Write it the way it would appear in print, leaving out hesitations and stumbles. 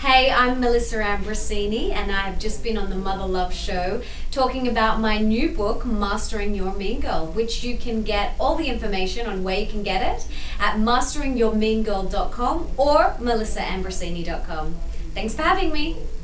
Hey, I'm Melissa Ambrosini, and I have just been on the Mother Love Show talking about my new book, Mastering Your Mean Girl, which you can get all the information on where you can get it at masteringyourmeangirl.com or melissaambrosini.com. Thanks for having me.